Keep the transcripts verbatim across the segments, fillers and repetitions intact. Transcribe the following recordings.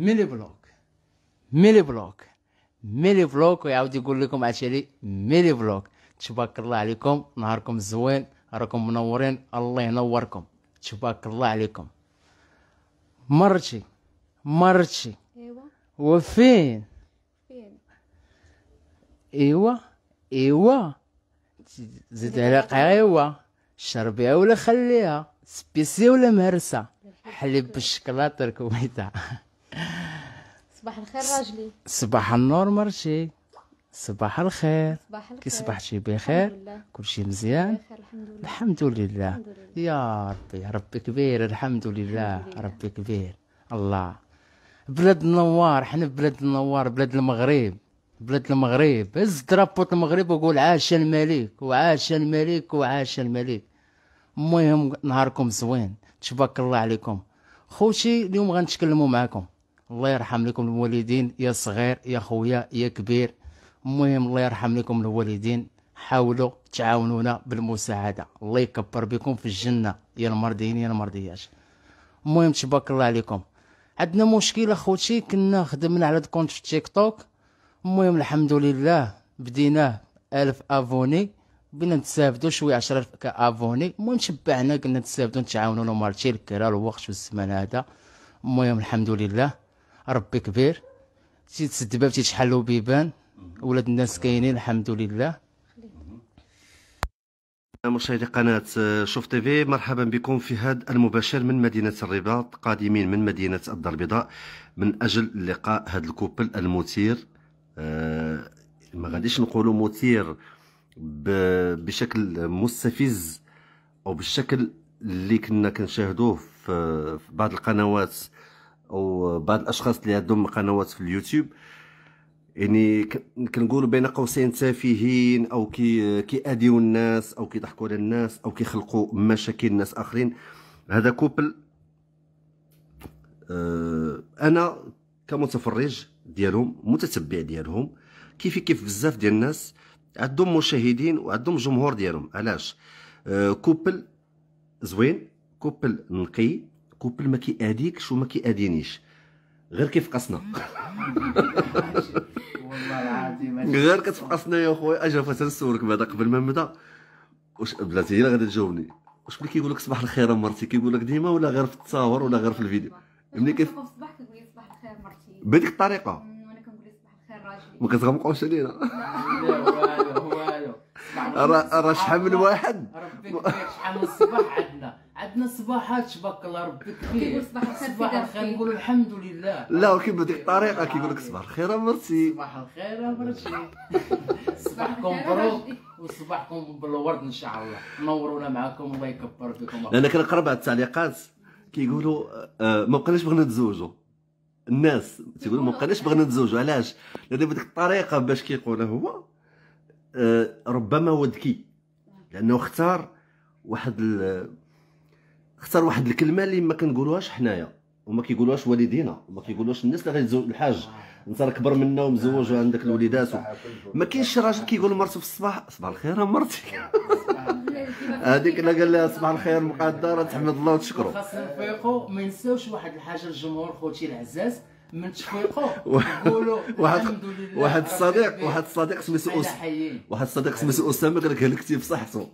ميلي بلوك ميلي بلوك ميلي بلوك، ويعاود يقول لكم عشالي ميلي بلوك. تبارك الله عليكم، نهاركم زوين، راكم منورين، الله ينوركم، تبارك الله عليكم. مرتي مرتي ايوا وفين؟ فين؟ ايوا ايوا زيد على ايوا، شربيها ولا خليها، سبيسي ولا مهرسه، حليب بالشكلاط الكويته. صباح الخير راجلي. صباح النور مرتي، صباح الخير. صباح الخير. كي صبحتي بخير؟ كلشي مزيان؟ بخير الحمد لله. الحمد لله. الحمد لله. يا ربي ربي كبير، الحمد لله. الحمد لله. ربي كبير. الله، بلاد النوار، حنا في بلاد النوار، بلاد المغرب، بلاد المغرب. هز درابوط المغرب وقول عاش الملك وعاش الملك وعاش الملك. المهم نهاركم زوين، تبارك الله عليكم. خوتي اليوم غنتكلموا معكم، الله يرحم لكم الوالدين، يا صغير يا خويا يا كبير. المهم الله يرحم لكم الوالدين، حاولوا تعاونونا بالمساعده، الله يكبر بكم في الجنه يا المرضيين يا المرضيات. المهم تبارك الله عليكم. عندنا مشكل اخوتي، كنا خدمنا على الكونت في تيك توك. المهم الحمد لله بديناه ألف افوني، بينا نتسافدوا شويه عشرة ألف كافوني. المهم تبعنا قلنا نتسافدوا نتعاونوا مارتي الكرا الوقت والزمان هذا. المهم الحمد لله ربي كبير، تيتسد باب تيتحلوا بيبان، ولاد الناس كاينين الحمد لله. مشاهدي قناة شوف تيفي، مرحبا بكم في هذا المباشر من مدينة الرباط، قادمين من مدينة الدار البيضاء من أجل لقاء هذا الكوبل المثير. أه ما غاديش نقولوا مثير بشكل مستفز أو بالشكل اللي كنا كنشاهدوه في بعض القنوات أو بعض الأشخاص اللي عندهم قنوات في اليوتيوب، يعني كنقولوا بين قوسين تافهين او كي كيأذيو الناس او كيضحكوا على الناس او كيخلقوا مشاكل ناس اخرين. هذا كوبل آه انا كمتفرج ديالهم متتبع ديالهم، كيف كيف بزاف ديال الناس عندهم مشاهدين وعندهم جمهور ديالهم. علاش؟ آه كوبل زوين، كوبل نقي، كوبل ما كيأذيكش وما كيأذينيش، غير كيفقصنا. والله العظيم غير كتفقصنا يا خويا. اجا فاش نسولك بعدا قبل ما نبدا، واش بلاتي هي اللي غادي تجاوبني، واش ملي كيقول لك صباح الخير مرتي كيقول لك ديما ولا غير في التصاور ولا غير في الفيديو؟ ملي كيف صباح كتقول لي صباح الخير مرتي بهذيك الطريقه وانا كنقول لي صباح الخير راجلي. ما كتغمقوش علينا. والو والو. راه راه شحال من واحد ربي كبير، شحال من صباح عندنا عندنا صباحات تبارك الله ربي كبير. كيقول صباح الخير في صباح الخير دارتي. نقولوا الحمد لله. لا، ولكن بهذيك الطريقه كيقول لك صباح الخير مرتي. صباح الخير مرتي. صباحكم الخير مبروك راجلي. وصباحكم بالورد ان شاء الله. نورونا معكم، الله يكبر بكم. انا كنقرا بعض التعليقات كيقولوا آه ما بقيناش بغينا نتزوجوا. الناس تيقولوا ما بقيناش بغينا نتزوجوا. علاش؟ لان بهذيك الطريقه باش كيقولها هو آه ربما هو ذكي، لانه اختار واحد ال... اختار واحد الكلمه اللي ما كنقولوهاش حنايا وما كيقولوهاش والدينا وما كيقولوهاش الناس اللي غيتزوج. الحاج انت راك كبر منا ومزوج وعندك الوليدات و... ما كاينش شي راجل كيقول لمرته في الصباح صباح الخير مرتي. هذيك اللي قال لها صباح الخير مقدره تحمد الله وتشكرو. خاصنا نفيقوا، ما نساوش واحد الحاجه للجمهور خوتي العزاز، من تفيقوا نقولوا واحد الحمد لله. واحد الصديق واحد الصديق سميتو أس... واحد الصديق سميتو اسامه قال لك هلكتي بصحته.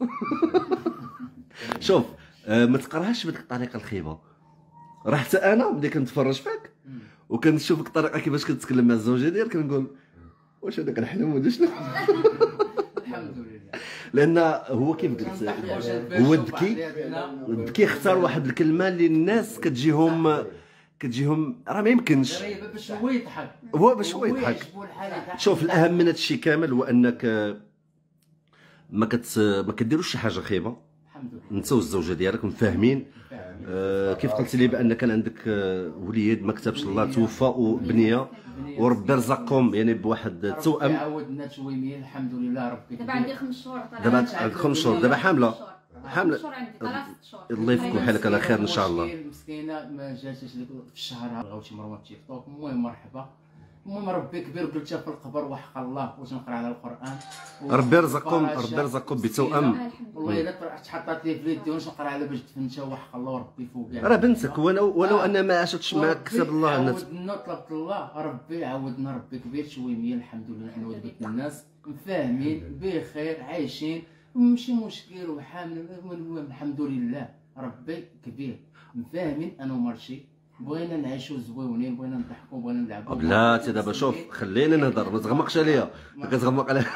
شوف آه ما تقراهاش بهذيك الطريقه الخيبه. راه حتى انا ملي كنتفرج فيك وكنشوفك الطريقه كيفاش كتكلم مع الزوجه ديالك كنقول واش هذاك الحلم ولا شنو؟ الحمد لله. لان هو كيف قلت هو الذكي، الذكي اختار واحد الكلمه اللي الناس كتجيهم كتجيهم راه ما يمكنش باش هو يضحك، هو باش هو يضحك. شوف الاهم من هذا الشيء كامل هو انك ما كت ما كديروش شي حاجه خايبه. الحمد لله. انت والزوجه ديالك مفاهمين. آه كيف قلت لي بان كان عندك آه وليد ما كتبش الله توفى وبنيه وربي رزقكم يعني بواحد التوأم. عاودنا تويمين الحمد لله ربي. دابا عندي خمس شهور طالعه. دابا عندك خمس شهور، دابا حامله حامله. خمس شهور عندي طالعه ست شهور. الله يفكو حالك على خير ان شاء الله. مسكينه ما جاتش في الشهر هذا غاوتي مروه تيك توك. المهم مرحبا. المهم ربي كبير قلتها في القبر وحق الله واش نقرا على القران. ربي يرزقكم ربي يرزقكم بتوأم. والله الا تحطات لي في اليد واش نقرا على باش تفنشا وحق الله وربي فوق راه بنتك ولو ولو ان ما عاشتش معك كتب الله ان عاودنا طلبت الله ربي عاودنا ربي كبير شويه الحمد لله حنا ولاد الناس مفاهمين بخير عايشين ماشي مشكل وحامل المهم الحمد لله ربي كبير مفاهمين انا ومرشي بغينا نعيشوا زويونين بغينا نضحكوا بغينا نلعبوا. بلاتي دابا شوف خليني نهضر ما تغمقش عليا كتغمق عليا.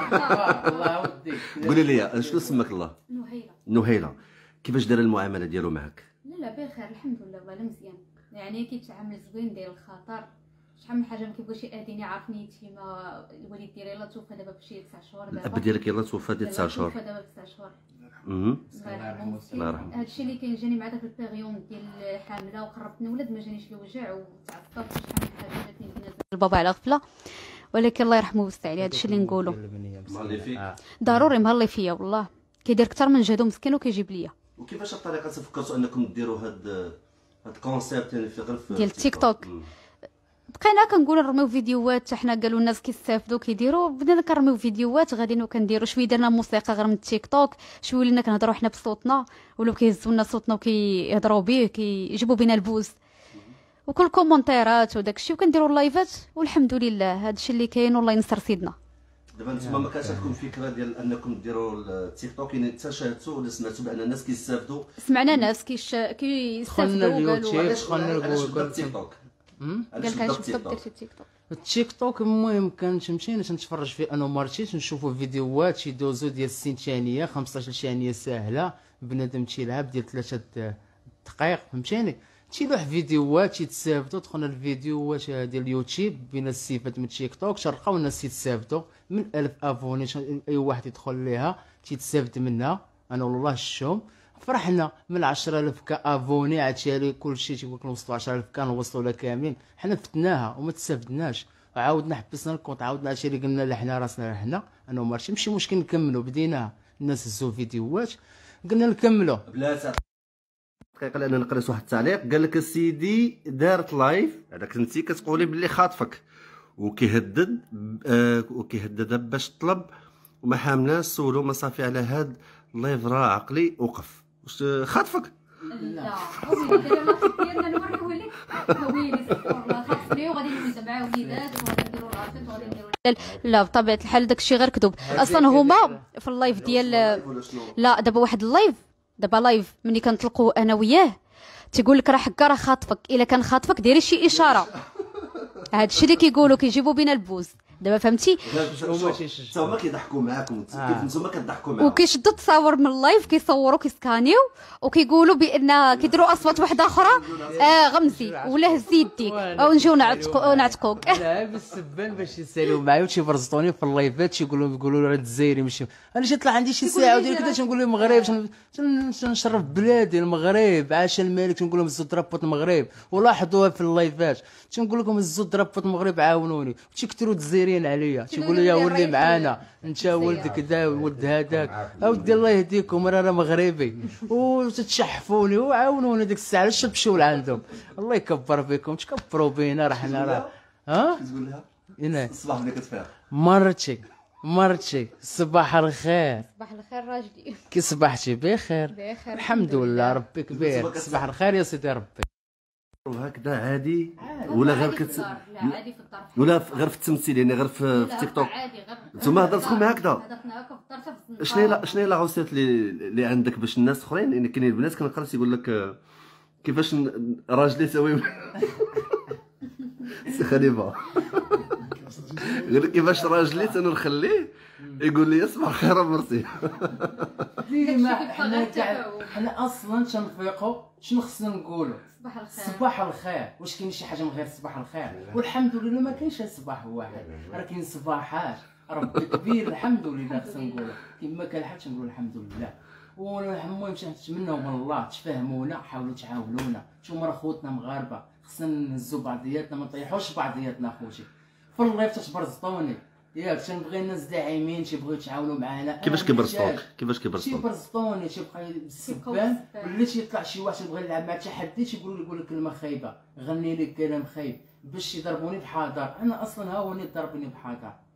الله وديك قولي لي شنو سماك الله؟ نهيلة. نهيلة كيفاش دايره المعامله ديالو معك؟ لا لا بخير الحمد لله والله مزيان يعني كيتعامل زوين داير الخطر شحال من حاجه ما كيبغيش يأذيني عارفني يتيما الوالد ديالي يلاه توفى دابا بشي تسع شهور دابا الاب ديالك يلاه توفى ديال تسع شهور. توفى دابا بتسع شهور اها الله يرحمه. الله يرحمه. هادشي اللي كان جاني مع داك البيريون ديال حامله وقربت نولد ما جانيش الوجع وتعصبت شحال من حاجه جاتني بنات البابا على غفله ولكن الله يرحمه ويوسع عليه هادشي اللي نقولوا مهلي فيك ضروري مهلي فيا والله كيدير اكثر من جهدو مسكين وكيجيب ليا. وكيفاش الطريقه تفكرتوا انكم ديروا هاد هاد الكونسيبت يعني في غير في ديال التيك توك؟ بقينا كنقولوا نرميو فيديوهات حتى حنا قالوا الناس كيستافدوا كيديروا بدينا كنرميو فيديوهات غاديين وكنديروا شويه درنا موسيقى غير من التيك توك شويه ولينا كنهضروا حنا بصوتنا ولاو كيهزوا لنا صوتنا وكيهضروا به كيجيبوا بينا البوز وكل كومونتيرات وداكشي وكنديروا اللايفات والحمد لله هادشي اللي كاين والله ينصر سيدنا. دابا نتوما ما كانش عندكم فكره ديال انكم ديروا التيك توك يعني حتى شاهدتوا ولا سمعتوا بان الناس كيستافدوا؟ سمعنا ناس كيش كيستافدوا وقالوا دخلنا اليوتيوب التيك توك قال لك علاش بالضبط درتي التيك توك؟ التيك توك المهم كنت مشينا نتفرج في انا ومرتي نشوفوا فيديوهات يدوزو ديال ستين ثانيه خمسطاش ثانيه ساهله بنادم تيلعب ديال ثلاثه دقائق فهمتيني تيلوح فيديوهات يتسافدوا دخلنا الفيديوهات ديال اليوتيوب بين السيفات من التيك توك تلقاو الناس يتسافدوا من ألف افوني اي واحد يدخل ليها تيتسافد منها انا والله الشوم فرحنا من عشرة آلاف كافوني عاد كلشي تيقول لك نوصلوا عشرة آلاف كنوصلوا لها كاملين حنا فتناها وما تستافدناش وعاودنا حبسنا الكونت عاودنا هادشي اللي قلنا لا حنا راسنا حنا انا ومرشي ماشي مشكل نكملوا بديناها الناس هزوا فيديوهات قلنا نكملوا بلاتي دقيقه لان قريت واحد التعليق قال لك السيدي دارت لايف هذاك انت كتقولي باللي خاطفك وكيهدد آه وكيهددها باش تطلب وما حاملاش سولو ما صافي على هاد اللايف راه عقلي وقف واش خاطفك؟ لا هو اللي داير اللايف ديالنا نوريه لك هو اللي سبحان الله خاصني وغادي نولد مع وليدات وغادي نديرو العافية وغادي نديرو لا بطبيعه الحال داكشي غير كذوب اصلا هما في اللايف ديال لا دابا واحد اللايف دابا لايف ملي كنطلقوا انا وياه تيقول لك راه حكا راه خاطفك الا كان خاطفك ديري شي اشاره هادشي اللي كيقولوا كيجيبوا بينا البوز دابا فهمتي حتى هما كيضحكوا معاكم كيف نتوما كتضحكوا معاهم وكيشدوا التصاور من اللايف كيصوروا كيسكانيو وكيقولوا بان كيديروا اصوات واحده اخرى آه غمزي ولا هزي يديك او نجيو نعتقو نعتقوك لا بالسبان باش يساليو معايا وتيبرزطوني في اللايفات تيقولوا يقولوا راه الجزائري ماشي انا تيطلع عندي شي ساعه ودير كذا تنقول لهم المغرب تنشرف بلادي المغرب عاش الملك تنقول لهم هزوا درابوت المغرب ولاحظوها في اللايفات تنقول لكم هزوا درابوت المغرب عاونوني تيكثروا الجزائريين عليا تيقولوا يا ولي معانا انت ولدك ذا ولد هذاك اودي الله يهديكم راه مغربي وتتشحفوني وعاونوني ديك الساعه علاش تمشيو لعندهم الله يكبر فيكم تكبروا بينا راه حنا راه ها كتقول لها انا الصباح ملي كتفيق مرتي مرتي صباح الخير صباح الخير راجلي كي صبحتي بخير بخير الحمد لله ربي كبير صباح الخير يا سيدي ربي هكذا عادي ولا غير كت لا عادي في الدار ولا غير في التمثيل يعني غير في تيك توك عادي غير نتوما هضرتكم هكذا هضرنا هكا في الدار حتى شنو هي شنو هي لاغوسيت اللي اللي عندك باش الناس الاخرين يعني كاينين البنات كنقرا تيقول لك كيفاش راجلي سوي سي خليفه غير كيفاش راجلي تنخليه يقول لي صباح الخير مرسي ديما حنا حنا اصلا تنفيقوا شنو خصنا نقولوا صباح الخير صباح الخير واش كاين شي حاجه من غير صباح الخير والحمد لله ما كاينش صباح واحد راه كاين صباحات ربي كبير الحمد لله خصنا نقولوا كما كان الحال تنقولوا الحمد لله والمهم نتمنوا من الله تفهمونا حاولوا تعاونونا نتوما راه خوتنا مغاربه خصنا نهزوا بعضياتنا ما نطيحوش بعضياتنا خوتي في اللايف تتبرزطوني ياك تنبغي الناس داعمين تيبغيو يتعاونوا معنا كيفاش كيبرزطوك كيفاش كيبرزطوك تيبرزطوني تيبقى بالسبان ولا تيطلع شي واحد تيبغي يلعب مع تحدي تيقول له يقول لك كلمه خايبه غني لك كلام خايب باش يضربوني بحذر. انا اصلا ها هو اللي ضربني بحذر.